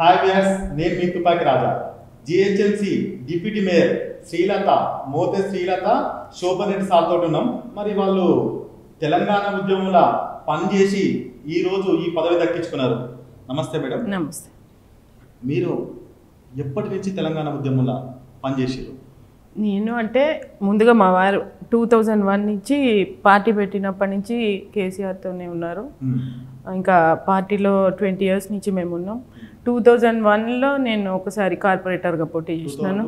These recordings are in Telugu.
హాయ్ వ్యూయర్స్, నేను మీ Tupaki Raja. GHMC deputy mayor Srilatha Mothe Srilatha Shobhan Reddy sir తోటి ఉన్నాం. మరి వాళ్ళు తెలంగాణ ఉద్యమంలో పనిచేసి ఈరోజు ఈ పదవి దక్కించుకున్నారు. నమస్తే మేడం. నమస్తే. మీరు ఎప్పటి నుంచి తెలంగాణ ఉద్యమంలో పనిచేసారు? నేను అంటే ముందుగా మా వారు 2001 నుంచి పార్టీ పెట్టినప్పటి నుంచి కేసీఆర్తోనే ఉన్నారు. ఇంకా పార్టీలో 20 years నుంచి మేము ఉన్నాం. 2001లో నేను ఒకసారి కార్పొరేటర్గా పోటీ చేసినాను.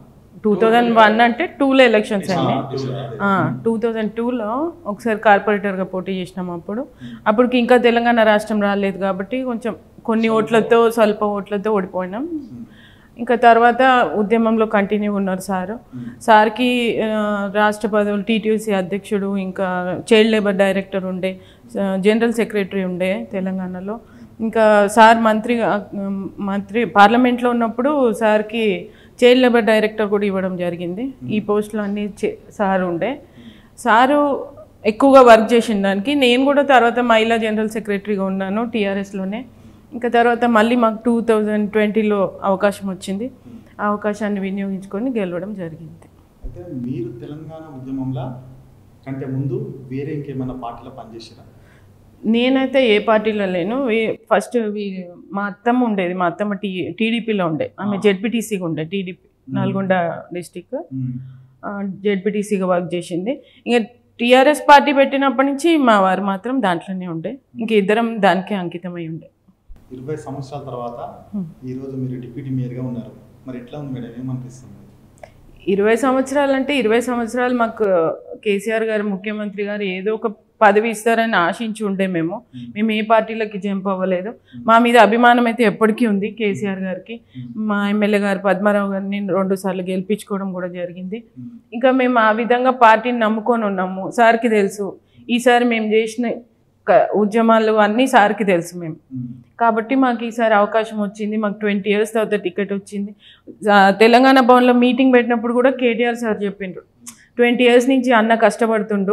2001 అంటే 2లో ఎలక్షన్స్ అండి. 2002లో ఒకసారి కార్పొరేటర్గా పోటీ చేసినాం. అప్పటికి ఇంకా తెలంగాణ రాష్ట్రం రాలేదు కాబట్టి కొంచెం కొన్ని ఓట్లతో స్వల్ప ఓట్లతో ఓడిపోయినాం. ఇంకా తర్వాత ఉద్యమంలో కంటిన్యూ ఉన్నారు సార్కి రాష్ట్ర పదవులు టీటీసీ అధ్యక్షుడు, ఇంకా చైల్డ్ లేబర్ డైరెక్టర్ ఉండే, జనరల్ సెక్రటరీ ఉండే తెలంగాణలో. ఇంకా సార్ మంత్రి పార్లమెంట్లో ఉన్నప్పుడు సార్కి చైల్డ్ లేబర్ డైరెక్టర్ కూడా ఇవ్వడం జరిగింది. ఈ పోస్టులు అన్నీ సార్ ఉండే. సారు ఎక్కువగా వర్క్ చేసిన దానికి నేను కూడా తర్వాత మహిళా జనరల్ సెక్రటరీగా ఉన్నాను టీఆర్ఎస్లోనే. ఇంకా తర్వాత మళ్ళీ మాకు 2020లో అవకాశం వచ్చింది. ఆ అవకాశాన్ని వినియోగించుకొని గెలవడం జరిగింది. అయితే మీరు తెలంగాణ ఉద్యమంలో కంటే ముందు వేరే ఇంకేమైనా పార్టీలో పనిచేసారా? నేనైతే ఏ పార్టీలో లేను. ఫస్ట్ మా అత్తమ్మ ఉండేది. మా అత్తమ్మ టీడీపీలో ఉండే. ఆమె జెడ్పీటీసీగా ఉండే. టీడీపీ నల్గొండ డిస్టిక్ జెడ్పీటీసీగా వర్క్ చేసింది. ఇంకా టీఆర్ఎస్ పార్టీ పెట్టినప్పటి నుంచి మా వారు మాత్రం దాంట్లోనే ఉండే. ఇంక ఇద్దరం దానికే అంకితమై ఉండే. 20 సంవత్సరాల తర్వాత ఈరోజు మీరు డిప్యూటీ మేయర్గా ఉన్నారు. మరి ఎట్లా ఉంది మేడం, ఏమనిపిస్తుంది? 20 సంవత్సరాలు అంటే 20 సంవత్సరాలు మాకు కేసీఆర్ గారు ముఖ్యమంత్రి గారు ఏదో ఒక పదవి ఇస్తారని ఆశించి ఉండే. మేము ఏ పార్టీలకి జంప్ అవ్వలేదు. మా మీద అభిమానం అయితే ఎప్పటికీ ఉంది కేసీఆర్ గారికి. మా ఎమ్మెల్యే గారు పద్మారావు గారిని 2 సార్లు గెలిపించుకోవడం కూడా జరిగింది. ఇంకా మేము ఆ విధంగా పార్టీని నమ్ముకొని ఉన్నాము. సార్కి తెలుసు ఈసారి మేము చేసిన ఉద్యమాలు అన్నీ సార్కి తెలుసు మేము. కాబట్టి మాకు ఈసారి అవకాశం వచ్చింది. మాకు 20 years తర్వాత టికెట్ వచ్చింది. తెలంగాణ భవన్లో మీటింగ్ పెట్టినప్పుడు కూడా కేటీఆర్ సార్ చెప్పిండ్రు, 20 years నుంచి అన్న కష్టపడుతుండు,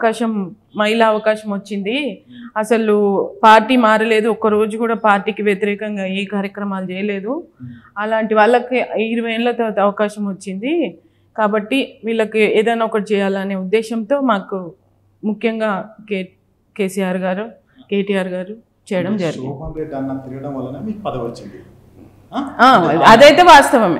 మహిళా అవకాశం వచ్చింది, అసలు పార్టీ మారలేదు, ఒక్కరోజు కూడా పార్టీకి వ్యతిరేకంగా ఏ కార్యక్రమాలు చేయలేదు, అలాంటి వాళ్ళకి 20 ఏళ్ళ తర్వాత అవకాశం వచ్చింది, కాబట్టి వీళ్ళకి ఏదైనా ఒకటి చేయాలనే ఉద్దేశంతో మాకు ముఖ్యంగా కేసీఆర్ గారు కేటీఆర్ గారు చేయడం జరిగింది. శోభన్ రెడ్డి అన్న తిరగడం వలన మీకు పదవి వచ్చింది. అదైతే వాస్తవమే.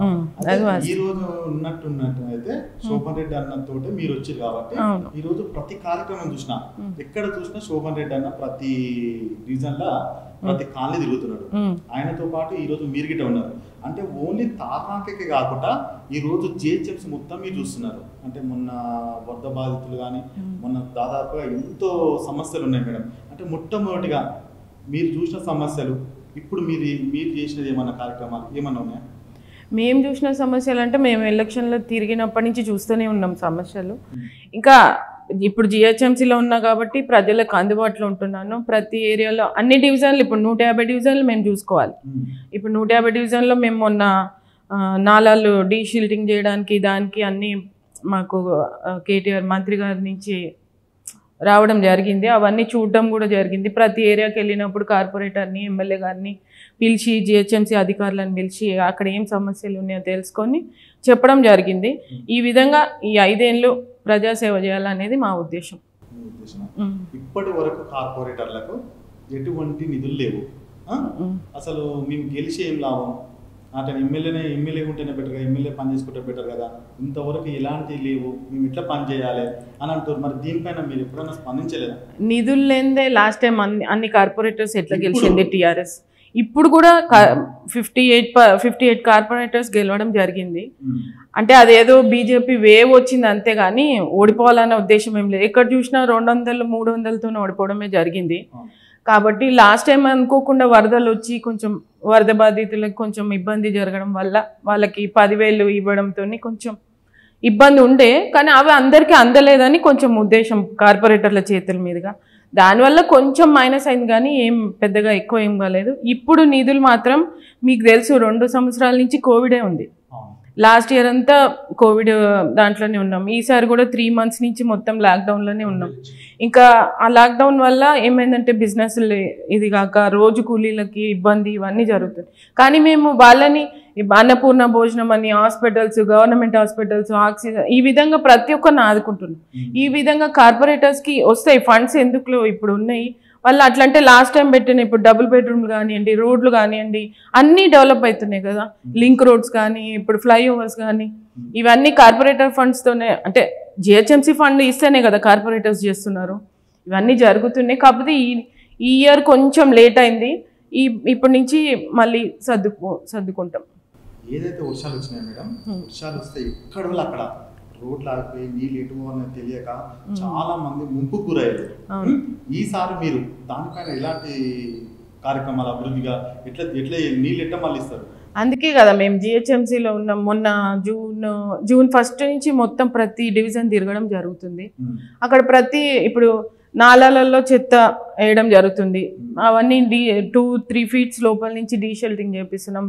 ఈ రోజు ఉన్నట్టు అయితే శోభన్ రెడ్డి అన్న తోటే మీరు వచ్చారు కాబట్టి ఈ రోజు ప్రతి కార్యక్రమం చూసినా, ఎక్కడ చూసినా శోభన్ రెడ్డి అన్న ప్రతి డివిజన్ లా ప్రతి కాలనీ తిరుగుతున్నాడు. ఆయనతో పాటు ఈ రోజు మీరు గిట్ట ఉన్నారు. అంటే ఓన్లీ తార్నాకే కాకుండా ఈ రోజు జిహెచ్ఎంసీ మొత్తం మీరు చూస్తున్నారు. అంటే మొన్న వరద బాధితులు కానీ మొన్న దాదాపుగా ఎంతో సమస్యలు ఉన్నాయి మేడం. అంటే మొట్టమొదటిగా మీరు చూసిన సమస్యలు, ఇప్పుడు మీరు చేసినది ఏమన్నా కార్యక్రమాలు ఏమన్నా ఉన్నాయా? మేము చూసిన సమస్యలు అంటే మేము ఎలక్షన్లో తిరిగినప్పటి నుంచి చూస్తూనే ఉన్నాం సమస్యలు. ఇంకా ఇప్పుడు జిహెచ్ఎంసీలో ఉన్నా కాబట్టి ప్రజలకు అందుబాటులో ఉంటున్నాను. ప్రతి ఏరియాలో అన్ని డివిజన్లు, ఇప్పుడు 150 డివిజన్లు మేము చూసుకోవాలి. ఇప్పుడు 150 డివిజన్లో మేము మొన్న నాలాలు డీషిల్టింగ్ చేయడానికి దానికి అన్నీ మాకు కేటీఆర్ మంత్రి గారి నుంచి రావడం జరిగింది. అవన్నీ చూడడం కూడా జరిగింది. ప్రతి ఏరియాకి వెళ్ళినప్పుడు కార్పొరేటర్ని, ఎమ్మెల్యే గారిని పిలిచి, జిహెచ్ఎంసీ అధికారులను పిలిచి అక్కడ ఏం సమస్యలు ఉన్నాయో తెలుసుకొని చెప్పడం జరిగింది. ఈ విధంగా ఈ 5 ఏళ్ళు ప్రజాసేవ చేయాలనేది మా ఉద్దేశం. ఇప్పటి వరకు కార్పొరేటర్లకు ఎటువంటి నిధులు లేవు. అసలు మేము గెలిచి ఏం లాభం? అతను ఎమ్మెల్యే ఉంటేనే బెటర్, ఎమ్మెల్యే పని చేసుకుంటే బెటర్ కదా, ఇంతవరకు ఎలాంటివి లేవు, మేము ఎట్లా పని చేయాలి అని అంటారు. మరి దీనిపైన మీరు ఎప్పుడైనా స్పందించలేదా? నిధులు లేదే లాస్ట్ టైం అన్ని కార్పొరేటర్స్ ఎట్లా గెలిచింది టీఆర్ఎస్. ఇప్పుడు కూడా 58 కార్పొరేటర్స్ గెలవడం జరిగింది. అంటే అదేదో బీజేపీ వేవ్ వచ్చింది అంతేగాని ఓడిపోవాలనే ఉద్దేశం ఏం లేదు. ఎక్కడ చూసినా 200, 300తో ఓడిపోవడమే జరిగింది. కాబట్టి లాస్ట్ టైం అనుకోకుండా వరదలు వచ్చి కొంచెం వరద బాధితులకు కొంచెం ఇబ్బంది జరగడం వల్ల వాళ్ళకి 10,000 ఇవ్వడంతో కొంచెం ఇబ్బంది ఉండే. కానీ అవి అందరికీ అందలేదని కొంచెం ఉద్దేశం కార్పొరేటర్ల చేతుల మీదుగా. దానివల్ల కొంచెం మైనస్ అయింది కానీ ఏం పెద్దగా ఎక్కువ ఏం కాలేదు. ఇప్పుడు నిధులు మాత్రం మీకు తెలుసు 2 సంవత్సరాల నుంచి కోవిడే ఉంది. లాస్ట్ ఇయర్ అంతా కోవిడ్ దాంట్లోనే ఉన్నాం. ఈసారి కూడా 3 months నుంచి మొత్తం లాక్డౌన్లోనే ఉన్నాం. ఇంకా ఆ లాక్డౌన్ వల్ల ఏమైందంటే బిజినెస్ ఇది కాక రోజు కూలీలకి ఇబ్బంది ఇవన్నీ జరుగుతుంది. కానీ మేము వాళ్ళని అన్నపూర్ణ భోజనం అని హాస్పిటల్స్, గవర్నమెంట్ హాస్పిటల్స్, ఆక్సిజన్ ఈ విధంగా ప్రతి ఒక్కరిని ఆదుకుంటున్నాం. ఈ విధంగా కార్పొరేటర్స్కి వస్తాయి ఫండ్స్, ఎందుకు ఇప్పుడు ఉన్నాయి వాళ్ళు అట్లంటే లాస్ట్ టైం పెట్టిన ఇప్పుడు డబుల్ బెడ్రూమ్లు కానివ్వండి, రోడ్లు కానివ్వండి అన్నీ డెవలప్ అవుతున్నాయి కదా, లింక్ రోడ్స్ కానీ ఇప్పుడు ఫ్లైఓవర్స్ కానీ ఇవన్నీ కార్పొరేటర్ ఫండ్స్తోనే, అంటే జిహెచ్ఎంసీ ఫండ్ ఇస్తేనే కదా కార్పొరేటర్స్ చేస్తున్నారు. ఇవన్నీ జరుగుతున్నాయి. కాకపోతే ఈ ఇయర్ కొంచెం లేట్ అయింది. ఇప్పటి నుంచి మళ్ళీ సర్దుకుంటాం. ఏదైతే వర్షాలు వచ్చినాయి మేడం, వర్షాలు వస్తే ఎక్కడ వాళ్ళు అక్కడ రోడ్లు ఆగిపోయి నీళ్ళు ఎటు పోవాలని తెలియక చాలా మంది ముంపు గురయ్యారు. ఈసారి మీరు దానిపైన ఎలాంటి కార్యక్రమాలు అభివృద్ధిగా ఎట్లా నీళ్ళు ఎట్లా మళ్ళీ ఇస్తారు? అందుకే కదా మేము జిహెచ్ఎంసీలో ఉన్నాం. మొన్న జూన్ 1 నుంచి మొత్తం ప్రతి డివిజన్ తిరగడం జరుగుతుంది. అక్కడ ప్రతి నాలాలలో చెత్త వేయడం జరుగుతుంది. అవన్నీ 2-3 feet లోపల నుంచి డీషెల్టింగ్ చేపిస్తున్నాం.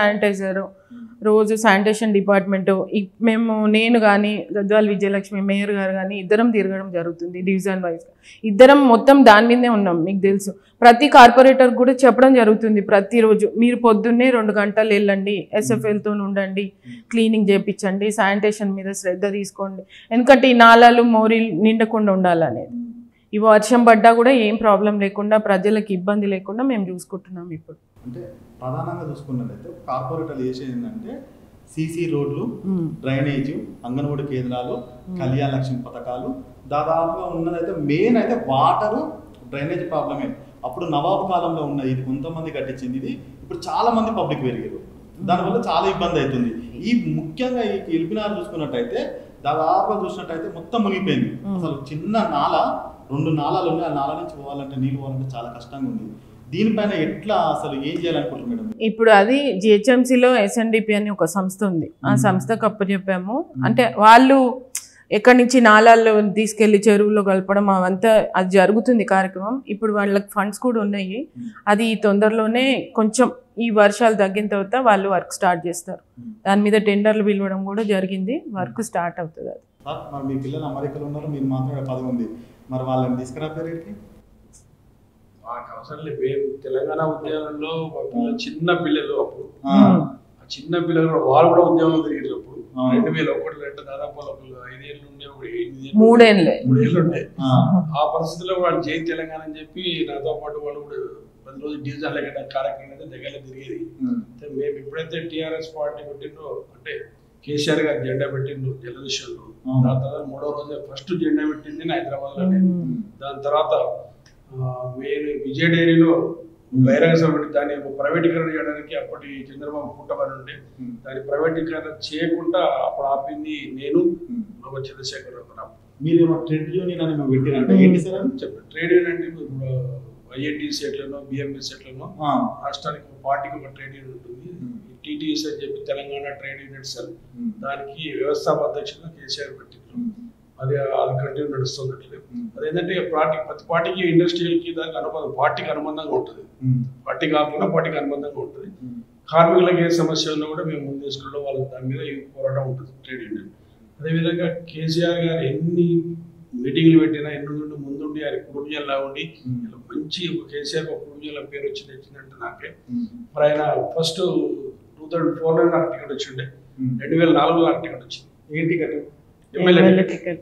రోజు శానిటేషన్ డిపార్ట్మెంటు నేను కానీ గద్వాల్ విజయలక్ష్మి మేయర్ గారు కానీ ఇద్దరం తిరగడం జరుగుతుంది డివిజన్ వైజ్గా. ఇద్దరం మొత్తం దాని మీదే ఉన్నాం. మీకు తెలుసు ప్రతి కార్పొరేటర్ కూడా చెప్పడం జరుగుతుంది ప్రతిరోజు మీరు పొద్దున్నే 2 గంటలు వెళ్ళండి, SFLతో ఉండండి, క్లీనింగ్ చేయించండి, శానిటేషన్ మీద శ్రద్ధ తీసుకోండి. ఎందుకంటే ఈ నాలాలు మోరీలు నిండకుండా ఉండాలనేది. ఈ వర్షం పడ్డా కూడా ఏం ప్రాబ్లం లేకుండా ప్రజలకు ఇబ్బంది లేకుండా మేము చూసుకుంటున్నాం. ఇప్పుడు అంటే ప్రధానంగా చూసుకున్నట్లయితే కార్పొరేటర్లు చేసేది సీసీ రోడ్లు, డ్రైనేజ్, అంగన్వాడీ కేంద్రాలు, కళ్యాణ లక్ష్మి పథకాలు, దాదాపుగా ఉన్నదైతే మెయిన్ అయితే వాటరు, డ్రైనేజ్ ప్రాబ్లమే. అప్పుడు నవాబు కాలంలో ఉన్న ఇది కొంతమంది కట్టించింది, ఇది ఇప్పుడు చాలా మంది పబ్లిక్ పెరిగారు, దానివల్ల చాలా ఇబ్బంది అవుతుంది. ఈ ముఖ్యంగా ఈ ఎల్బినార్ చూసుకున్నట్టయితే దాదాపుగా చూసినట్టయితే మొత్తం మునిగిపోయింది. అసలు చిన్న 2 నాళాలు ఉన్నాయి. ఆ నాళ నుంచి పోవాలంటే నీళ్ళు పోవాలంటే చాలా కష్టంగా ఉంది. దీనిపైన ఎట్లా అసలు ఏం చేయాలనుకుంటున్నారు మేడం? ఇప్పుడు అది జిహెచ్ఎంసీలో SNDP అని ఒక సంస్థ ఉంది. ఆ సంస్థకు అప్పచెప్పాము. అంటే వాళ్ళు ఎక్కడి నుంచి నాళాల్లో తీసుకెళ్లి చెరువులో కలపడం అవంతా అది జరుగుతుంది కార్యక్రమం. ఇప్పుడు వాళ్ళకి ఫండ్స్ కూడా ఉన్నాయి. అది తొందరలోనే కొంచెం ఈ వర్షాలు తగ్గిన తర్వాత వాళ్ళు వర్క్ స్టార్ట్ చేస్తారు. దాని మీద టెండర్లు పిలవడం కూడా జరిగింది. వర్క్ స్టార్ట్ అవుతుంది. అది మరి మీ పిల్లలు అమెరికాలో ఉన్నారు, మీరు మాత్రమే 10 ఉంది, మరి వాళ్ళని తీసుకురాపోయారు? మాకు అవసరం లేదు. మేము తెలంగాణ ఉద్యమంలో చిన్న పిల్లలు, అప్పుడు చిన్న పిల్లలు వాళ్ళు కూడా ఉద్యమంలో తిరిగారు. అప్పుడు 2001 దాదాపు 5 ఏళ్ళు ఉండే, 3 ఏళ్ళు ఉండే. ఆ పరిస్థితుల్లో వాళ్ళు జై తెలంగాణ అని చెప్పి నాతో పాటు వాళ్ళు కూడా 10 రోజులు డివిజన్ల కార్యక్రమం అయితే దగ్గర తిరిగేది. మేము ఎప్పుడైతే టీఆర్ఎస్ పార్టీ పెట్టిండ్రో, అంటే కేసీఆర్ గారు జెండా పెట్టిండ్రు జలదిశలో, దాని తర్వాత 3వ రోజు ఫస్ట్ జెండా పెట్టింది హైదరాబాద్ లోనే. దాని తర్వాత నేను విజయ డైరీలో బహిరంగ సభ పెట్టి దాన్ని ప్రైవేటీకరణ చేయడానికి అప్పటి చంద్రబాబు పుట్టబడి ఉండే, దాన్ని ప్రైవేటీకరణ చేయకుండా అప్పుడు ఆపింది నేను, చంద్రశేఖరరావు. మీరు ట్రేడ్ యూనియన్ అని పెట్టిరంటే ఏంటి సార్ అని చెప్పండి. ట్రేడ్ యూనియన్ అంటే ఇప్పుడు INTC ఎట్లనో, BMS ఎట్లనో రాష్ట్రానికి ఒక పార్టీకి ఒక ట్రేడ్ యూనియన్ ఉంటుంది. TTS అని చెప్పి తెలంగాణ ట్రేడ్ యూనియన్ సెల్, దానికి వ్యవస్థాపక అధ్యక్షులుగా కేసీఆర్ పెట్టిండ్రు. అది కంటిన్యూ నడుస్తుంది. అట్లే అదేంటంటే ప్రతి పార్టీకి ఇండస్ట్రియల్కి దానికి అనుబంధం, పార్టీకి అనుబంధంగా ఉంటుంది. పార్టీ కాకుండా పార్టీకి అనుబంధంగా ఉంటుంది. కార్మికులకు ఏ సమస్య ఉన్నా కూడా మేము ముందు తీసుకుంటాం, వాళ్ళ దాని మీద పోరాటం ఉంటుంది ట్రేడ్ యూనియన్. అదేవిధంగా కేసీఆర్ గారు ఎన్ని మీటింగ్లు పెట్టినా ఎన్ని ముందుండి ఆయన కుటుంబీయంలా ఉండి మంచి కేసీఆర్ ఒక కుటుంబీయంలో పేరు వచ్చిందంటే నాకే. మరి ఆయన ఫస్ట్ 2004లో నాకు టికెట్ వచ్చిండే, 2004లో నాకు టికెట్ వచ్చింది. ఏం టికెట్? ఎమ్మెల్యే టికెట్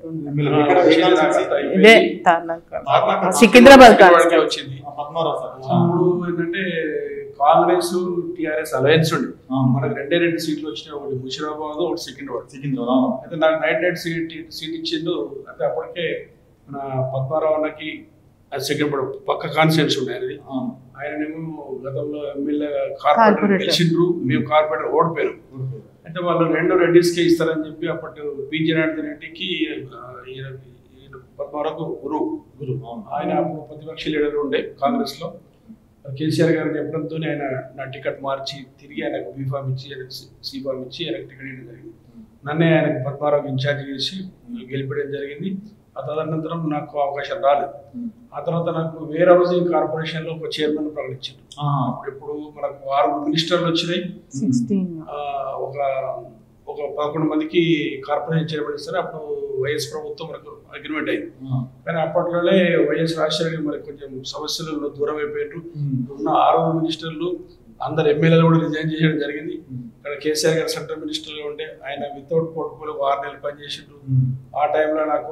సికింద్రాబాద్ వచ్చింది. అప్పుడు ఏంటంటే కాంగ్రెస్ టీఆర్ఎస్ అలయన్స్ ఉండి మనకు 2 సీట్లు వచ్చినాయి. ఒకటి ముషిరాబాద్, ఒకటి సికింద్రాబాద్. అయితే నాకు నైట్ సీట్ ఇచ్చిండు. అంటే అప్పటికే మన పద్మారావు అన్నకి సెకండ్ పక్క కాన్స్టిట్యూన్సీ ఉండే అనేది. ఆయనేమో గతంలో ఎమ్మెల్యే కార్పొరేటర్ గెలిచిండ్రు, మేము కార్పొరేటర్ ఓడిపోయారు. అయితే వాళ్ళు 2 రెడ్డిస్కే ఇస్తారని చెప్పి అప్పటి పి జనార్దన్ రెడ్డికి పద్మారావుకు గురువు. ఆయన అప్పుడు ప్రతిపక్ష లీడర్ ఉండే కాంగ్రెస్ లో. కేసీఆర్ గారిని చెప్పడంతో ఆయన నా టికెట్ మార్చి తిరిగి ఆయనకు B.Pharm ఇచ్చి, ఆయనకు C.Pharm ఇచ్చి ఆయనకు టికెట్ ఇవ్వడం జరిగింది. నన్నే ఆయనకు పద్మారావుకి ఇన్ఛార్జ్ చేసి గెలిపడం జరిగింది. ఆ తదనంతరం నాకు అవకాశం రాలేదు. ఆ తర్వాత నాకు వేరే హౌసింగ్ కార్పొరేషన్ లో ఒక చైర్మన్ ప్రకటించారు. అప్పుడు ఇప్పుడు మనకు 6 మినిస్టర్లు వచ్చినాయి, ఒక ఒక 11 మందికి కార్పొరేషన్ చైర్మన్ ఇస్తారు. అప్పుడు వైఎస్ ప్రభుత్వం మనకు అగ్రిమెంట్ అయింది. కానీ అప్పట్లోనే వైఎస్ రాజశేఖర మరి కొంచెం సమస్యలలో దూరం అయిపోయారు. ఉన్న 6 మినిస్టర్లు అందరు ఎమ్మెల్యేలు కూడా రిజైన్ చేయడం జరిగింది. ఇక్కడ కేసీఆర్ గారు సెంట్రల్ మినిస్టర్గా ఉంటే ఆయన వితౌట్ పోర్ట్ఫోలియో 6 నెలలు పనిచేసిండ్రు. ఆ టైంలో నాకు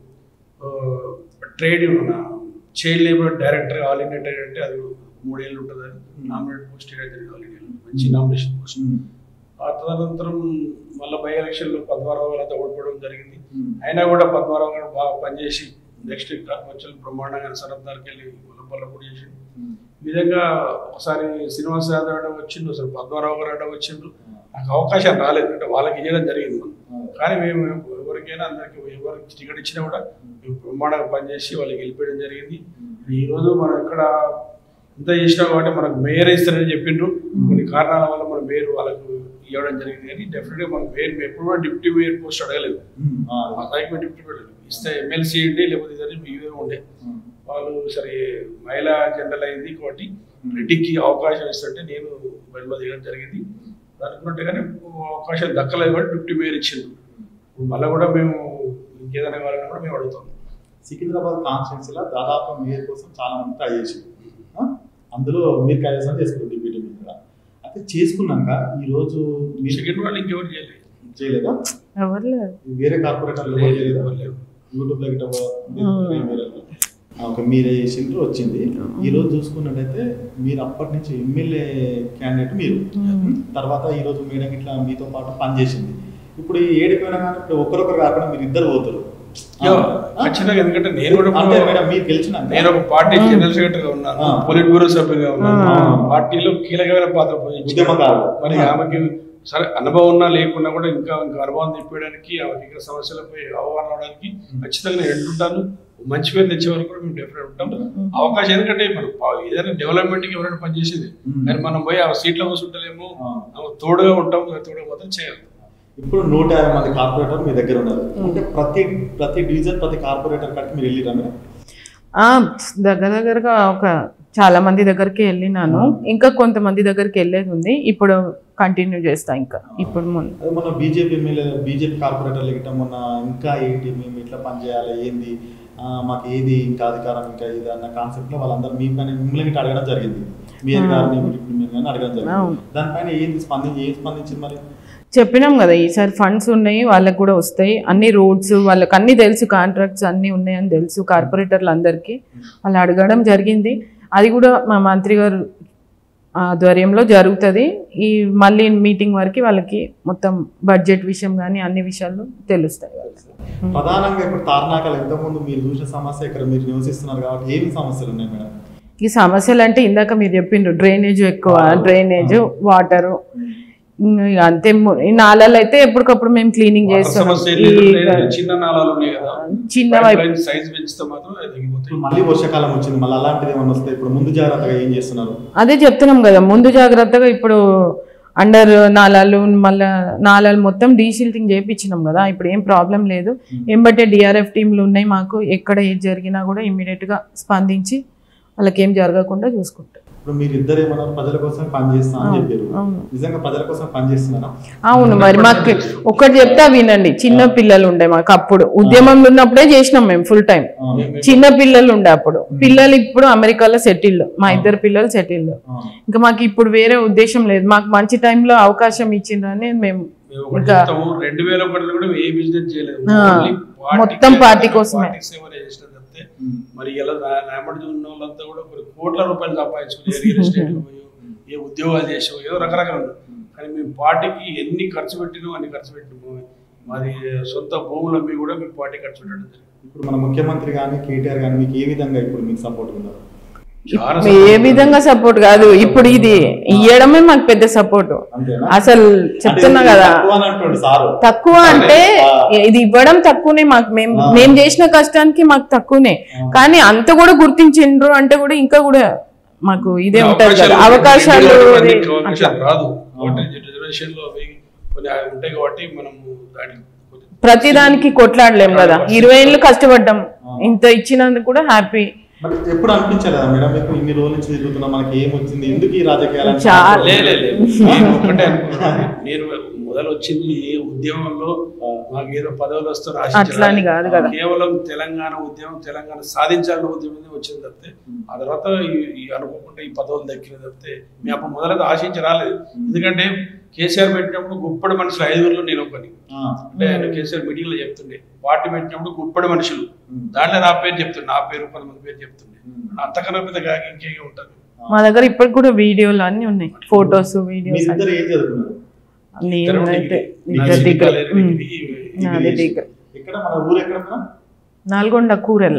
trade child labour director all India trade అంటే అది 3 ఏళ్ళు ఉంటుంది. నామినేట్ పోస్ట్ జరిగింది ఆల్ ఇండియాలో, మంచి నామినేషన్ పోస్ట్. ఆ తదనంతరం మళ్ళీ బై ఎలక్షన్లో పద్మారావు గారు ఓడిపోవడం జరిగింది. అయినా కూడా పద్మారావు గారు బాగా పనిచేసి నెక్స్ట్ వచ్చి బ్రహ్మాండంగా సరఫ్దార్కి వెళ్ళి పొలం కూడా చేసిండు. ఈ విధంగా ఒకసారి శ్రీనివాస్ యాదవ్ వచ్చిండు, అసలు పద్మారావు గారు అడ్డ వచ్చిండ్రు. నాకు అవకాశం రాలేదు, అంటే వాళ్ళకి ఇవ్వడం జరిగింది. కానీ మేము ఎవరికైనా అందరికి ఎవరికి టికెట్ ఇచ్చినా కూడా మేము బ్రహ్మాండంగా పనిచేసి వాళ్ళకి వెళ్ళిపోయడం జరిగింది. ఈరోజు మనం ఇక్కడ ఇంత చేసినా కాబట్టి మనకు మేయర్ ఇస్తారని చెప్పిండ్రు. కొన్ని కారణాల వల్ల మన మేయర్ వాళ్ళకు ఇవ్వడం జరిగింది. కానీ డెఫినెట్గా మన మేయర్ ఎప్పుడు కూడా డిప్యూటీ మేయర్ పోస్ట్ అడగలేదు. మా స్థాయికి డిప్యూటీ మేయర్ ఇస్తే ఎమ్మెల్సీ ఏంటి లేకపోతే ఇదని ఇవే ఉండే. వాళ్ళు సరే మహిళా జనరల్ అయింది కాబట్టి రెడ్డికి అవకాశం ఇస్తుంటే నేను బయటలో దిగడం జరిగింది. అనుకున్నట్టుగానే అవకాశం దక్కలేదు కాబట్టి డిప్యూటీ మేయర్ ఇచ్చిండు. మళ్ళీ కూడా మేము ఇంకేదైనా కావాలని కూడా మేము అడుగుతాం. సికింద్రాబాద్ కాన్స్టిట్యున్సీలో దాదాపు మేయర్ కోసం చాలా మంది ట్రై చేసి అందులో మీరు కైవసం చేసుకున్నారు డిప్యూటీ మేయర్. అయితే చేసుకున్నాక ఈరోజు సెకండ్ వాళ్ళు ఇంకెవరు చేయలేదా? ఎవరు లేదు, వేరే కార్పొరేటర్లు చేయలేదా? యూట్యూబ్లో గిట్ట ఒక మీరే చేసిండ్రు వచ్చింది. ఈరోజు చూసుకున్నట్టయితే మీరు అప్పటి నుంచి ఎమ్మెల్యే క్యాండిడేట్ మీరు, తర్వాత ఈరోజు మేడం ఇట్లా మీతో పాటు పనిచేసింది. ఇప్పుడు ఏడిపోయినా కానీ ఇప్పుడు ఒకరొకరు కాకుండా మీరు ఇద్దరు పోతారు ఖచ్చితంగా. ఎందుకంటే నేను కూడా మేడం మీరు గెలిచిన నేను ఒక పార్టీ జనరల్ సెక్రటరీగా ఉన్నాను, పొలిట్ బ్యూరో సభ్యుగా ఉన్నాను, పార్టీలో కీలకమైన పాత్ర పోషించాను. మరి ఆమెకి సరే అనుభవం ఉన్నా లేకున్నా కూడా ఇంకా అనుభవం తెప్పడానికి ఆమెకి ఇంకా సమస్యలపై అవగాహన అవడానికి ఖచ్చితంగా నేను ఎంటుంటాను. మంచి పేరు తెచ్చే వరకు కూడా మేము డెఫినెట్ ఉంటాం. అవకాశం ఎందుకంటే మనం ఏదైనా డెవలప్మెంట్కి ఎవరైనా పనిచేసేది, కానీ మనం పోయి ఆ సీట్లో కూర్చుంటలేము, తోడుగా ఉంటాం, తోడుగా మాత్రం చేయాలి. ఇప్పుడు 150 మంది కార్పొరేటర్ మీ దగ్గర ఉన్నారు అంటే ప్రతి డివిజన్ ప్రతి కార్పొరేటర్ కాడికి మీరు వెళ్ళిరా మేడం? దగ్గరగా ఒక చాలా మంది దగ్గరికి వెళ్ళినాను, ఇంకా కొంతమంది దగ్గరికి వెళ్ళేది ఉంది. ఇప్పుడు కంటిన్యూ చేస్తా. ఇంకా ఇప్పుడు మన బీజేపీ ఎమ్మెల్యే బీజేపీ కార్పొరేటర్లు గిట్ట మొన్న ఇంకా ఏంటి మేము ఇట్లా పనిచేయాలి ఏంది మాకు ఏది ఇంకా అధికారం ఇంకా ఇది అన్న కాన్సెప్ట్లో వాళ్ళందరూ మీ పైన మిమ్మల్ని గిట్ట అడగడం జరిగింది, మేయర్ గారిని అడగడం జరిగింది. దానిపైన ఏం స్పందించింది మరి? చెప్పినాం కదా ఈసారి ఫండ్స్ ఉన్నాయి, వాళ్ళకి కూడా వస్తాయి, అన్ని రోడ్స్ వాళ్ళకి అన్నీ తెలుసు, కాంట్రాక్ట్స్ అన్నీ ఉన్నాయని తెలుసు కార్పొరేటర్లు అందరికీ. వాళ్ళు అడగడం జరిగింది. అది కూడా మా మంత్రి గారు ఆధ్వర్యంలో జరుగుతుంది. ఈ మళ్ళీ మీటింగ్ వరకు వాళ్ళకి మొత్తం బడ్జెట్ విషయం కానీ అన్ని విషయాలు తెలుస్తాయి. ప్రధానంగా ఇప్పుడు తార్నాకలు ఎంతమంది మీరు చూసిన సమస్య ఇక్కడ మీరు నివసిస్తున్నారు కాబట్టి ఏమి సమస్యలు ఉన్నాయి మేడం? ఈ సమస్యలు అంటే ఇందాక మీరు చెప్పిండ్రు, డ్రైనేజ్ ఎక్కువ, డ్రైనేజ్ వాటరు అంతే. ఈ నాళాలు అయితే ఎప్పటికప్పుడు మేము క్లీనింగ్ చేస్తాం. చిన్న మళ్ళీ వర్షాకాలం వచ్చింది, మళ్ళీ అలాంటిది ఏమన్నా వస్తే ఇప్పుడు ముందు జాగ్రత్తగా ఏం చేస్తున్నారు? అదే చెప్తున్నాం కదా, ముందు జాగ్రత్తగా ఇప్పుడు అండర్ నాళాలు మళ్ళీ నాళాలు మొత్తం డీసిల్టింగ్ చేయించినాం కదా. ఇప్పుడు ఏం ప్రాబ్లం లేదు. ఎంబటే డిఆర్ఎఫ్ టీంలు ఉన్నాయి మాకు. ఎక్కడ ఏది జరిగినా కూడా ఇమ్మీడియట్గా స్పందించి వాళ్ళకి ఏం జరగకుండా చూసుకుంటాం. ఇప్పుడు మీరు ఇద్దరు ఏమన్నారు ప్రజల కోసం పనిచేస్తా అని చెప్పారు, నిజంగా ప్రజల కోసం పనిచేస్తున్నారా? అవును, మరి మాకు ఒక్కటి చెప్తా వినండి. చిన్న పిల్లలు ఉండే మాకు, అప్పుడు ఉద్యమంలో ఉన్నప్పుడే చేసినాం మేము ఫుల్ టైం. చిన్న పిల్లలు ఉండే అప్పుడు, పిల్లలు ఇప్పుడు అమెరికాలో సెటిల్డ్, మా ఇద్దరు పిల్లలు సెటిల్డ్. ఇంకా మాకు ఇప్పుడు వేరే ఉద్దేశం లేదు. మాకు మంచి టైంలో అవకాశం ఇచ్చిండ్రని మేము ఇంకా 2001 కూడా ఏ బిజినెస్ చేయలేదు, మొత్తం పార్టీ కోసమే. మరి ఇలా నాయమడి ఉన్న వాళ్ళంతా కూడా కోట్ల రూపాయలు సంపాదించుకుని రియల్ ఎస్టేట్ ఏ ఉద్యోగాలు చేసావు ఏదో రకరకాలు. కానీ మేము పార్టీకి ఎన్ని ఖర్చు పెట్టినామో అన్ని ఖర్చు పెట్టినాము. మాది సొంత భూములు అమ్మి కూడా మేము పార్టీ ఖర్చు పెట్టడం జరిగింది. ఇప్పుడు మన ముఖ్యమంత్రి కానీ కేటీఆర్ కానీ మీకు ఏ విధంగా ఇప్పుడు మీకు సపోర్ట్ ఉన్నారు? ఏ విధంగా సపోర్ట్ కాదు, ఇప్పుడు ఇది ఇవ్వడమే మాకు పెద్ద సపోర్ట్. అసలు చెప్తున్నా కదా, తక్కువ అంటే ఇది ఇవ్వడం తక్కువనే మాకు. మేము చేసిన కష్టానికి మాకు తక్కువనే, కానీ అంత కూడా గుర్తించిండ్రు అంటే కూడా ఇంకా కూడా మాకు ఇదే ఉంటుంది కదా అవకాశాలు. ప్రతిదానికి కొట్లాడలేం కదా, 20 ఏళ్ళు కష్టపడ్డాం, ఇంత ఇచ్చినందుకు కూడా హ్యాపీ. ఎప్పుడు అనిపించలేదా మేడం మీకు ఇన్ని రోజుల నుంచి తిరుగుతున్నా మనకి ఏమొచ్చింది, ఎందుకు ఈ రాజకీయాలు? ఒకటే అనుకున్నాను నేను, మొదలు వచ్చింది ఏ ఉద్యమంలో మాకు ఏదో పదవులు వస్తారో అట్లాని కాదు కదా, కేవలం తెలంగాణ ఉద్యమం, తెలంగాణ సాధించాలన్న ఉద్యమం వచ్చింది తప్పితే ఆ తర్వాత ఈ అనుకోకుండా ఈ పదవులు దక్కిన తప్పితే మేము అప్పుడు మొదలైతే ఆశించి రాలేదు. ఎందుకంటే కేసీఆర్ పెట్టినప్పుడు గుప్పడి మనుషులు 5గురిలో నేను ఒకని, అంటే ఆయన కేసీఆర్ మీటింగ్ లో చెప్తుండే పార్టీ పెట్టినప్పుడు గుప్పడి మనుషులు, దాంట్లో నా పేరు చెప్తుండే, నా పేరు 10 మంది పేరు చెప్తుండే, అంతకన్నా పెద్ద ఇంకేగా ఉంటుంది. మా దగ్గర ఇప్పటికి కూడా వీడియోలు అన్ని ఉన్నాయి, ఫోటోస్ వీడియోస్. నల్గొండ కూరెల్ల.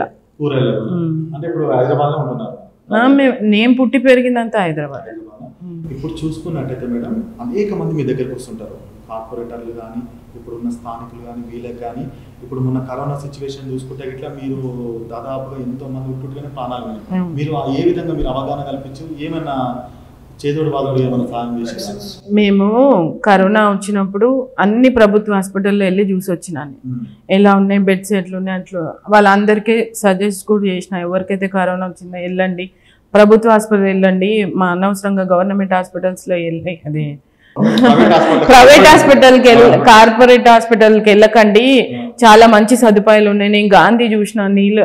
నేను పుట్టి పెరిగిందంతా హైదరాబాద్. ఇప్పుడు చూసుకున్నట్టయితే మేడం అనేక మంది మీ దగ్గరకు వస్తుంటారు, కార్పొరేటర్లు కానీ ఇప్పుడున్న స్థానికులు కానీ వీళ్ళకి కానీ. ఇప్పుడు మొన్న కరోనా సిచ్యువేషన్ చూసుకుంటే ఇట్లా మీరు దాదాపుగా ఎంతో మంది ఉట్టుగానే ప్రాణాలు మీరు ఏ విధంగా మీరు అవగాహన కల్పించి ఏమైనా చేదోడు వాదోడు ఏమైనా సాయం చేశారు? మేము కరోనా వచ్చినప్పుడు అన్ని ప్రభుత్వ హాస్పిటల్లో వెళ్ళి చూసి వచ్చినాను, ఎలా ఉన్నాయి బెడ్స్ ఎట్లున్నాయి అట్లా. వాళ్ళందరికీ సజెస్ట్ కూడా చేసిన, ఎవరికైతే కరోనా వచ్చిందో వెళ్ళండి ప్రభుత్వ హాస్పిటల్ వెళ్ళండి, మా అనవసరంగా గవర్నమెంట్ హాస్పిటల్స్లో వెళ్ళి అది ప్రైవేట్ హాస్పిటల్కి కార్పొరేట్ హాస్పిటల్కి వెళ్ళకండి, చాలా మంచి సదుపాయాలు ఉన్నాయి. నేను గాంధీ చూసిన,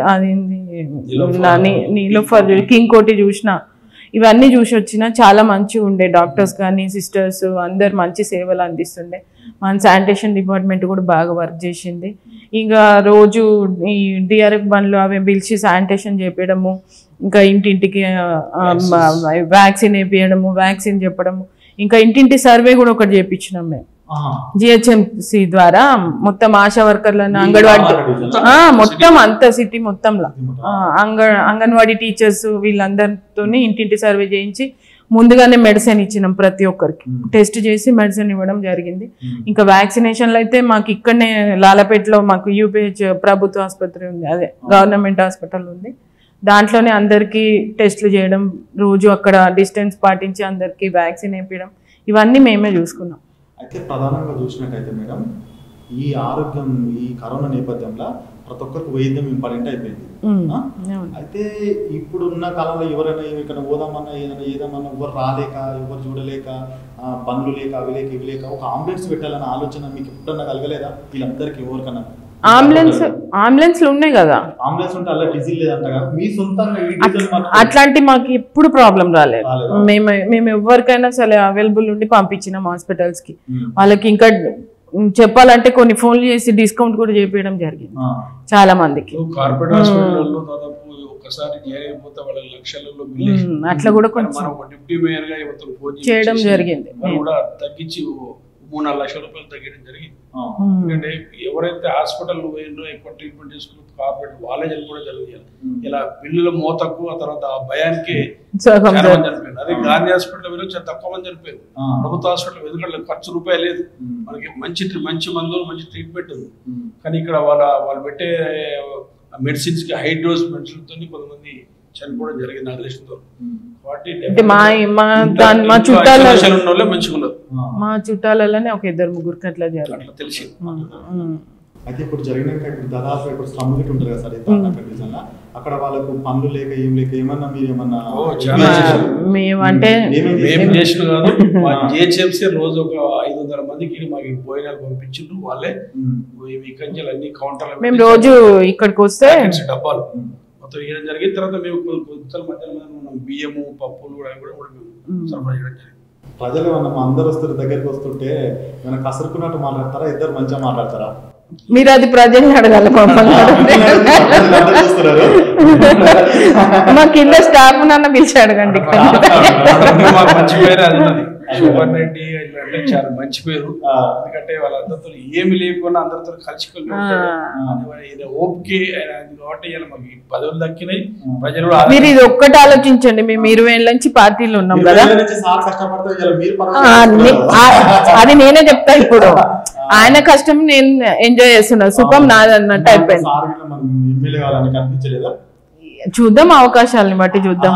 నీలోఫర్ కింగ్ కోటి చూసిన, ఇవన్నీ చూసి వచ్చిన చాలా మంచిగా ఉండే. డాక్టర్స్ కానీ సిస్టర్స్ అందరు మంచి సేవలు అందిస్తుండే. మన శానిటేషన్ డిపార్ట్మెంట్ కూడా బాగా వర్క్ చేసింది. ఇంకా రోజు ఈ డిఆర్ఎఫ్ బండ్లు అవి పిలిచి శానిటేషన్ చేపించడము, ఇంకా ఇంటింటికి వ్యాక్సిన్ వేయించడము, వ్యాక్సిన్ చెప్పడము, ఇంకా ఇంటింటి సర్వే కూడా ఒకటి చేయించినాం మేము జిహెచ్ఎంసి ద్వారా. మొత్తం ఆశా వర్కర్లను, అంగన్వాడీ మొత్తం అంత సిటీ మొత్తంలో అంగన్వాడీ టీచర్స్ వీళ్ళందరితో ఇంటింటి సర్వే చేయించి ముందుగానే మెడిసిన్ ఇచ్చినాం. ప్రతి ఒక్కరికి టెస్ట్ చేసి మెడిసిన్ ఇవ్వడం జరిగింది. ఇంకా వ్యాక్సినేషన్లు అయితే మాకు ఇక్కడనే లాలపేటలో మాకు యూపీహెచ్ ప్రభుత్వ ఆసుపత్రి ఉంది, అదే గవర్నమెంట్ హాస్పిటల్ ఉంది. దాంట్లోనే అందరికీ టెస్టులు చేయడం, రోజు అక్కడ డిస్టెన్స్ పాటించి అందరికీ వ్యాక్సిన్ వేయించడం, ఇవన్నీ మేమే చూసుకున్నాం. అయితే ప్రధానంగా చూసినట్టయితే మేడం ఈ ఆరోగ్యం ఈ కరోనా నేపథ్యంలో ప్రతి ఒక్కరికి వైద్యం ఇంపార్టెంట్ అయిపోయింది. అయితే ఇప్పుడున్న కాలంలో ఎవరైనా ఇక్కడ పోదామన్నా ఏదమన్నా ఎవరు రాలేక, ఎవరు చూడలేక, పనులు లేక, అవి లేక ఇవి లేక ఒక అంబులెన్స్ పెట్టాలన్న ఆలోచన మీకు ఎప్పుడన్నా కలగలేదా? వీళ్ళందరికీ ఎవరికన్నా అంబులెన్స్లు ఉన్నాయి కదా, అంబులెన్స్ ఉంటే అలా డీజిల్ లేదంటగా మీ సొంతంగా అట్లాంటి మాకు ఎప్పుడు ప్రాబ్లం రాలేదు. మేము ఎవరికైనా సరే అవైలబుల్ ఉండి పంపించినాం హాస్పిటల్స్ కి. వాళ్ళకి ఇంకా చెప్పాలంటే కొన్ని ఫోన్లు చేసి డిస్కౌంట్ కూడా చేపించడం జరిగింది చాలా మందికి. కార్పొరేట్ హాస్పిటల్లో దాదాపు ఒకసారి చేరిపోతే వాళ్ళ లక్షలలో అట్లా కూడా కొంచెం డిప్యూటీ మేయర్ గా చేయడం జరిగింది, కూడా తగ్గించి 3-4 లక్షల రూపాయలు తగ్గడం జరిగింది. ఎందుకంటే ఎవరైతే హాస్పిటల్ పోయిందో ఎక్కువ ట్రీట్మెంట్ చేసుకున్న కార్పొరేట్ వాళ్ళే చనిపోవడం జరిగింది. ఇలా బిల్లుల మోతకు ఆ తర్వాత ఆ భయానికి చాలా మంది చనిపోయింది. అదే గాంధీ హాస్పిటల్ వెళ్ళి చాలా తక్కువ మంది చనిపోయింది. ప్రభుత్వ హాస్పిటల్ ఎందుకంటే ఖర్చు రూపాయలు లేదు, మనకి మంచి మందులు మంచి ట్రీట్మెంట్ ఉంది. కానీ ఇక్కడ వాళ్ళు పెట్టే మెడిసిన్స్ కి హై డోస్ మెడిసిన్ తో కొంతమంది చనిపోవడం జరిగింది అదృష్టంతో. మా చుట్టాలలోనే ఒక 2-3 అట్లా తెలిసి. అయితే ఇప్పుడు జరిగినాక ఇప్పుడు దాదాపు ఇప్పుడు స్లమ్ గిట్ ఉంటుంది కదా సార్, అక్కడ వాళ్ళకు పనులు లేక ఏం లేక ఏమన్నా మీరు ఏమన్నా మేమంటే రోజు ఒక 500 మందికి మాకు భోజనాలు పంపించిండ్రు వాళ్ళే. అన్ని కౌంటర్లు మేము రోజు ఇక్కడికి వస్తే డబ్బాలు మొత్తం ఇవ్వడం జరిగిన తర్వాత మేము కొంచెం మధ్యలో బియ్యము పప్పులు కూడా మేము సరఫరా చేయడం జరిగింది. ప్రజలు అందరు వస్తారు దగ్గరికి వస్తుంటే ఏమైనా కసురుకున్నట్టు మాట్లాడతారా? ఇద్దరు మంచిగా మాట్లాడతారా? మీరు అది ప్రజల్ని అడగాలి. మా కింద స్టాఫ్ నన్న పిలిచి అడగండి. మంచి పేరు అది, శోభన్ రెడ్డి అంటే చాలా మంచి పేరు. ఎందుకంటే వాళ్ళందరితో ఏమి లేకుండా అందరితో కలిసికొని ఓపికే కాబట్టి మాకు పదవులు దక్కినాయి. ప్రజలు మీరు ఇది ఒక్కటి ఆలోచించండి, మేము 20 ఏళ్ళ నుంచి పార్టీలో ఉన్నాం కదా, అది నేనే చెప్తా. ఇప్పుడు ఆయన కష్టం నేను ఎంజాయ్ చేస్తున్నా, సుఖం నాదన్నట్టు అయిపోయింది. చూద్దాం, అవకాశాలను బట్టి చూద్దాం.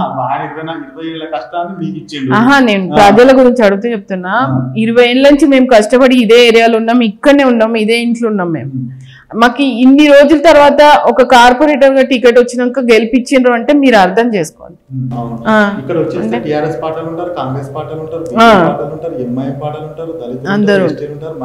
నేను ప్రజల గురించి అడుగుతూ చెప్తున్నా. 20 ఏళ్ళ నుంచి మేము కష్టపడి ఇదే ఏరియాలో ఉన్నాం, ఇక్కడనే ఉన్నాం, ఇదే ఇంట్లో ఉన్నాం. మేము మాకు ఇన్ని రోజుల తర్వాత ఒక కార్పొరేటర్ గా టికెట్ వచ్చినాక గెలిపించిండ్రు అంటే మీరు అర్థం చేసుకోండి. అందరూ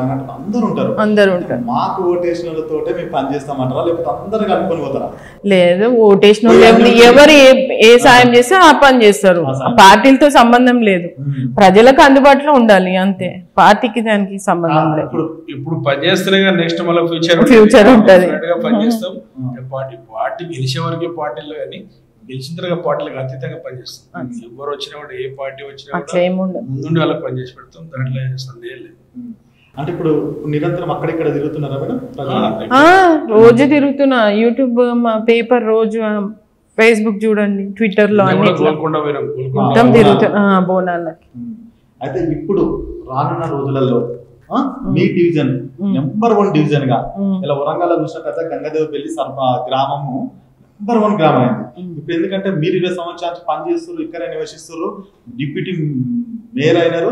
లేదు, ఓటేసిన ఎవరు ఏ సాయం చేస్తే ఆ పని చేస్తారు. పార్టీలతో సంబంధం లేదు, ప్రజలకు అందుబాటులో ఉండాలి అంతే. పార్టీకి దానికి సంబంధం లేదు. ఇప్పుడు పనిచేస్తేనే నెక్స్ట్ మళ్ళీ ఫ్యూచర్ ఉంటది. పనిచేస్తాం. పార్టీ గెలిచే వరకే పార్టీలో కానీ గెలిచిన తర్వాత పార్టీలకు అతీతంగా పనిచేస్తాం. ఎవరు వచ్చినా కూడా ఏ పార్టీ వచ్చినా ముందు వాళ్ళకి పనిచేసి పెడతాం. దాంట్లో సందేహం లేదు. అంటే ఇప్పుడు నిరంతరం అక్కడిక్కడ తిరుగుతున్నారా మేడం? రోజు తిరుగుతున్నా. యూట్యూబ్, పేపర్, రోజు ఫేస్బుక్ చూడండి, ట్విట్టర్ లో అన్ని మొత్తం తిరుగుతున్నా బోనాలకి. అయితే ఇప్పుడు రానున్న రోజులలో మీ డివిజన్ నెంబర్ 1 డివిజన్ గా ఇలా వరంగల్ చూసినట్లయితే గంగదేవపల్లి గ్రామము నెంబర్ 1 గ్రామం అయింది. ఇప్పుడు ఎందుకంటే మీరు 20 సంవత్సరాలు పనిచేస్తారు, ఇక్కడ నివసిస్తారు, డిప్యూటీ మేయర్ అయినారు.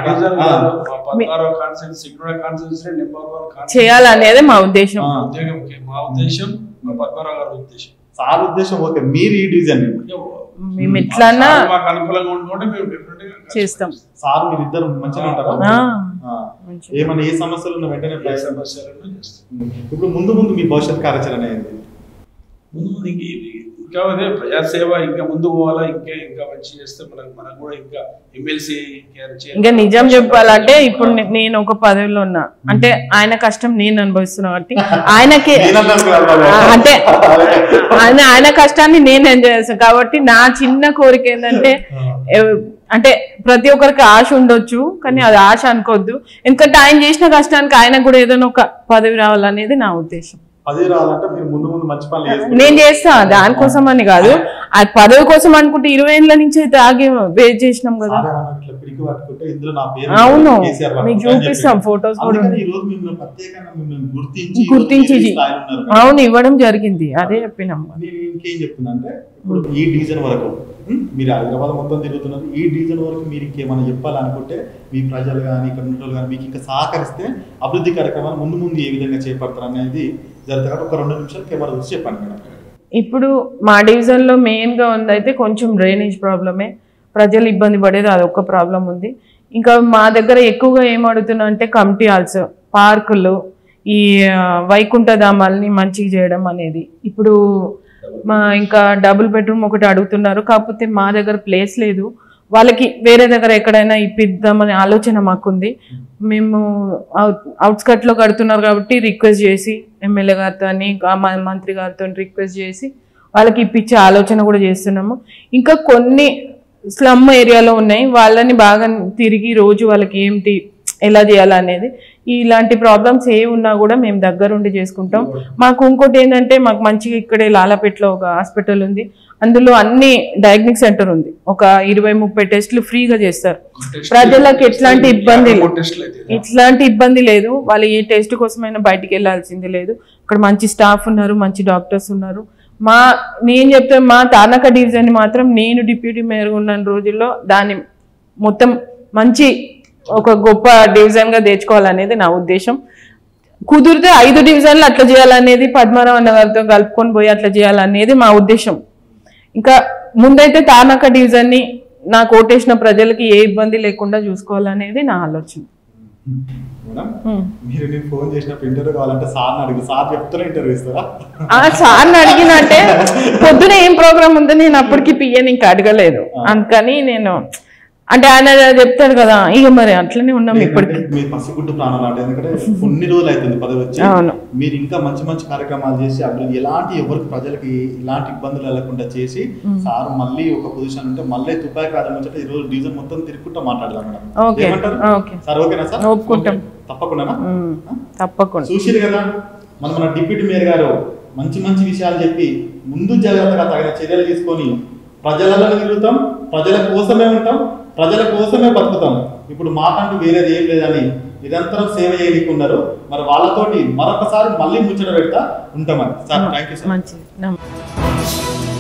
చేయాలనేది మా ఉద్దేశం. సార్ ఉద్దేశం ఓకే. మీరు ఈ డివిజన్ మేము ఎట్లన్నా చేస్తాం. సార్ మీరు ఇద్దరు మంచిగా ఉంటారా? ఏమన్నా ఏ సమస్యలు ఉన్న వెంటనే ఇప్పుడు ముందు మీ భవిష్యత్ కార్యాచరణ ఏంది? ఇంకా అదే ప్రజాసేవ ఇంకా ముందు పోవాలా, ఇంకా మంచి చేస్తే మనకు కూడా ఇంకా ఎమ్మెల్సీ. ఇంకా నిజం చెప్పాలంటే ఇప్పుడు నేను ఒక పదవిలో ఉన్నా అంటే ఆయన కష్టం నేను అనుభవిస్తున్నా కాబట్టి ఆయనకి అంటే ఆయన కష్టాన్ని నేను ఎంజాయ్ చేస్తాను కాబట్టి నా చిన్న కోరిక ఏంటంటే అంటే ప్రతి ఒక్కరికి ఆశ ఉండొచ్చు కానీ అది ఆశ అనుకోవద్దు. ఎందుకంటే ఆయన చేసిన కష్టానికి ఆయనకు కూడా ఏదైనా ఒక పదవి రావాలనేది నా ఉద్దేశం. నేను చేస్తా దానికోసం అని కాదు, ఆ పదవి కోసం అనుకుంటే 20 ఏళ్ళ నుంచి అయితే ఆగి వెయిట్ చేసినాం కదా. అవును, మీకు చూపిస్తాం ఫొటోస్ కూడా గుర్తించి అవును ఇవ్వడం జరిగింది. అదే చెప్పినాం. ఇంకేం చెప్తున్నా అంటే ఇప్పుడు ఈ డివిజన్ వరకు మీరు హైదరాబాద్ మొత్తం తిరుగుతున్నారు. ఈ డివిజన్ వరకు మీరు ఇంకేమైనా చెప్పాలనుకుంటే మీ ప్రజలు కానీ ఇక్కడ ఉన్న కానీ మీకు ఇంకా సహకరిస్తే అభివృద్ధి కార్యక్రమాలు ముందు ఏ విధంగా చేపడతారు అనేది జరుగుతుంది. ఒక 2 నిమిషాలు కెమెరా చూసి చెప్పండి మేడం. ఇప్పుడు మా డివిజన్లో మెయిన్గా ఉందైతే కొంచెం డ్రైనేజ్ ప్రాబ్లమే, ప్రజలు ఇబ్బంది పడేది అదొక ప్రాబ్లం ఉంది. ఇంకా మా దగ్గర ఎక్కువగా ఏం అడుగుతున్నా అంటే కమిటీ హాల్స్, పార్కులు, ఈ వైకుంఠ ధామాలని మంచిగా చేయడం అనేది. ఇప్పుడు ఇంకా డబుల్ బెడ్రూమ్ ఒకటి అడుగుతున్నారు, కాకపోతే మా దగ్గర ప్లేస్ లేదు. వాళ్ళకి వేరే దగ్గర ఎక్కడైనా ఇప్పిద్దామనే ఆలోచన మాకుంది. మేము అవుట్స్కట్లో కడుతున్నారు కాబట్టి రిక్వెస్ట్ చేసి ఎమ్మెల్యే గారితో అని మంత్రి గారితో రిక్వెస్ట్ చేసి వాళ్ళకి ఇప్పించే ఆలోచన కూడా చేస్తున్నాము. ఇంకా కొన్ని స్లమ్ ఏరియాలో ఉన్నాయి, వాళ్ళని బాగా తిరిగి రోజు వాళ్ళకి ఏంటి ఎలా చేయాలనేది, ఇలాంటి ప్రాబ్లమ్స్ ఏ ఉన్నా కూడా మేము దగ్గరుండి చేసుకుంటాం. మాకు ఇంకోటి ఏంటంటే మాకు మంచిగా ఇక్కడే లాలాపేటలో ఒక హాస్పిటల్ ఉంది, అందులో అన్ని డయాగ్నిక్ సెంటర్ ఉంది. ఒక 20-30 టెస్టులు ఫ్రీగా చేస్తారు. ప్రజలకు ఎట్లాంటి ఇబ్బంది లేదు. వాళ్ళు ఏ టెస్ట్ కోసమైనా బయటికి వెళ్ళాల్సింది లేదు. అక్కడ మంచి స్టాఫ్ ఉన్నారు, మంచి డాక్టర్స్ ఉన్నారు. నేను చెప్తే మా తార్నాక డివిజన్ మాత్రం నేను డిప్యూటీ మేయర్ ఉన్న రోజుల్లో దాన్ని మొత్తం మంచి ఒక గొప్ప డివిజన్ గా తెచ్చుకోవాలనేది నా ఉద్దేశం. కుదిరితే 5 డివిజన్లు అట్లా చేయాలనేది, పద్మారావు అన్న గారితో కలుపుకొని పోయి అట్లా చేయాలనేది మా ఉద్దేశం. ఇంకా ముందైతే తార్నాక డివిజన్ ని నాకు ఓటేసిన ప్రజలకి ఏ ఇబ్బంది లేకుండా చూసుకోవాలనేది నా ఆలోచన. సార్ని అడిగినంటే పొద్దున ఏం ప్రోగ్రామ్ ఉందో నేను అప్పటికి పియ్యని ఇంకా అడగలేదు, అందుకని నేను అంటే ఆయన చెప్తాడు కదా, ఇక మరి అట్లనే ఉన్నాం ఇప్పటికి. కొన్ని రోజులు అవుతుంది పదవి వచ్చి, మీరు ఇంకా మంచి కార్యక్రమాలు చేసి ఎలాంటి ఎవరికి ప్రజలకి ఇలాంటి ఇబ్బందులు వెళ్లకుండా చేసి సార్ మళ్ళీ ఒక పొజిషన్ ఉంటే మళ్ళీ తుపాయి కాదని ఈ రోజు డివిజన్ మొత్తం తిరుగుకుంటూ మాట్లాడదాం మేడం. సార్ ఓకేనా సార్? ఒప్పుకుంటాం. తప్పకుండా. చూసిరు కదా మన డిప్యూటీ మేయర్ గారు మంచి విషయాలు చెప్పి ముందు జాగ్రత్తగా తగిన చర్యలు తీసుకొని ప్రజలలో తిరుగుతాం, ప్రజల కోసమే ఉంటాం, ప్రజల కోసమే బతుకుతాం. ఇప్పుడు మాకంటూ వేరేది ఏం లేదని నిరంతరం సేవ చేయకున్నారు. మరి వాళ్ళతోటి మరొకసారి మళ్ళీ ముచ్చట పెడతా ఉంటామని. Sir thank you sir.